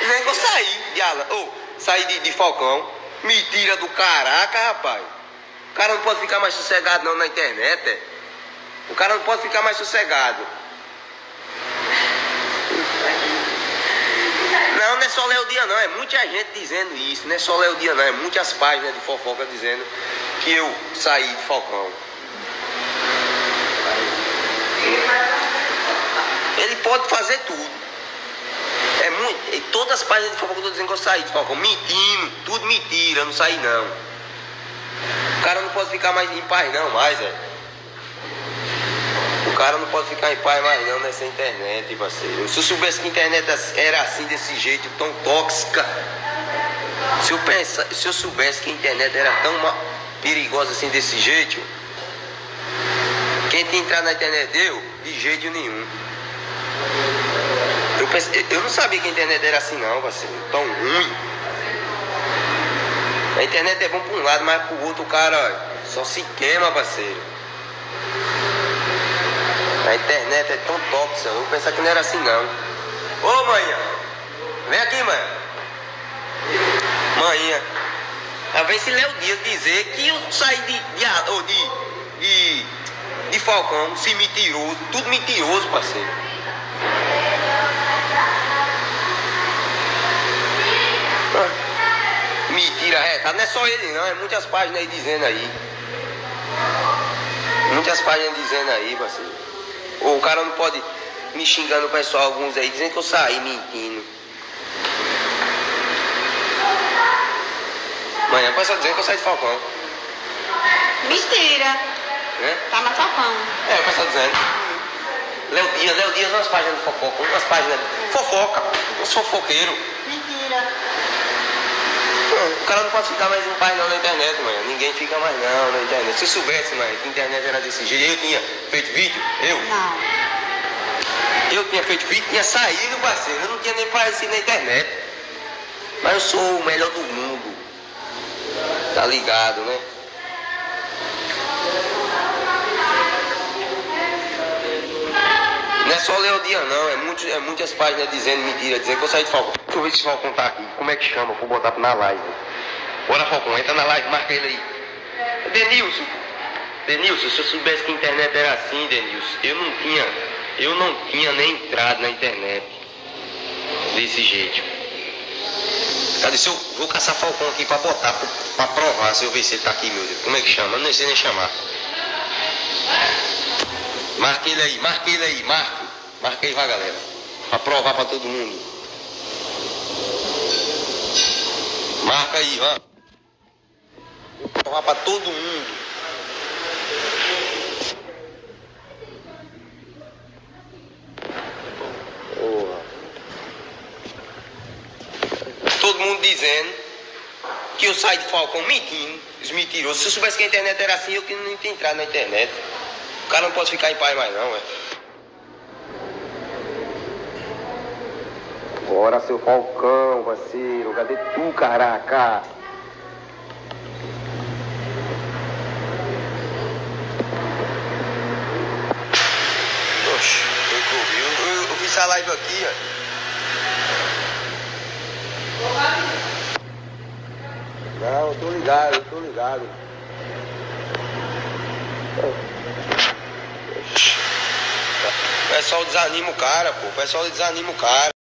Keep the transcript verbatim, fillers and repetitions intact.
Dizendo que eu saí de Alan. Ô, oh, saí de, de Falcão. Mentira do caraca, rapaz. O cara não pode ficar mais sossegado não na internet, é? O cara não pode ficar mais sossegado. Não, não é só Léo Dias não, é muita gente dizendo isso. Não é só Léo Dias não, é muitas páginas de fofoca dizendo que eu saí de Falcão. Ele pode fazer tudo. É muito, todas as páginas de fofoca eu tô dizendo que eu saí de Falcão. Mentindo, tudo mentira, eu não saí não. O cara não pode ficar mais em paz não, mais, velho. O cara não pode ficar em paz mais não nessa internet, parceiro. Se eu soubesse que a internet era assim, desse jeito, tão tóxica. Se eu, pensa, se eu soubesse que a internet era tão perigosa assim, desse jeito. Quem tem que entrar na internet eu, de jeito nenhum. Eu, pensei, eu não sabia que a internet era assim não, parceiro. Tão ruim. A internet é bom por um lado, mas pro outro o cara ó, só se queima, parceiro. A internet é tão tóxica, eu pensava que não era assim não. Ô manhã, vem aqui manhã. Manhã, a ver se Léo Dias dizer que eu saí de, de, de, de, de Falcão, se mentiroso, tudo mentiroso, parceiro. Ah, mentira, é, não é só ele não, é muitas páginas aí dizendo aí. Muitas páginas dizendo aí, parceiro. Ou o cara não pode me xingando o pessoal, alguns aí, dizendo que eu saí mentindo. Manhã o pessoal dizendo que eu saí de Falcão. Mentira. É? Tá na Falcão. É, o pessoal dizendo. Léo Dias, Léo Dias, umas páginas de fofoca, umas páginas de fofoca, uns fofoqueiros. Mentira. O cara não pode ficar mais em paz não na internet, mãe. Ninguém fica mais não na internet. Se eu soubesse, mãe, que a internet era desse jeito, eu tinha feito vídeo, eu. Não. Eu tinha feito vídeo, tinha saído, parceiro. Eu não tinha nem aparecido na internet. Mas eu sou o melhor do mundo. Tá ligado, né? Não é só Léo Dias não, é, muito, é muitas páginas dizendo mentira, dizendo que eu saí de Falcão. Deixa eu ver se o Falcão tá aqui. Como é que chama? Vou botar na live. Bora, Falcão, entra na live, marca ele aí. Denilson. Denilson, se eu soubesse que a internet era assim, Denilson, eu não tinha, eu não tinha nem entrado na internet desse jeito. Cadê? Se eu vou caçar Falcão aqui pra botar, pra, pra provar, se eu ver se ele tá aqui, meu Deus. Como é que chama? Eu não sei nem chamar. Marca ele aí, marca ele aí, marca. Marca aí, vai, galera. Pra provar pra todo mundo. Marca aí, ó. Vou provar pra todo mundo. Porra. Todo mundo dizendo que eu saí de Falcão mentindo. Os mentirosos. Se eu soubesse que a internet era assim, eu que não tinha entrado na internet. O cara não pode ficar em paz mais não, é. Bora, seu Falcão, parceiro. Cadê tu, caraca? Oxe, eu, eu, eu fiz essa live aqui, ó. Não, eu tô ligado, eu tô ligado. O pessoal desanima o cara, pô. O pessoal desanima o cara.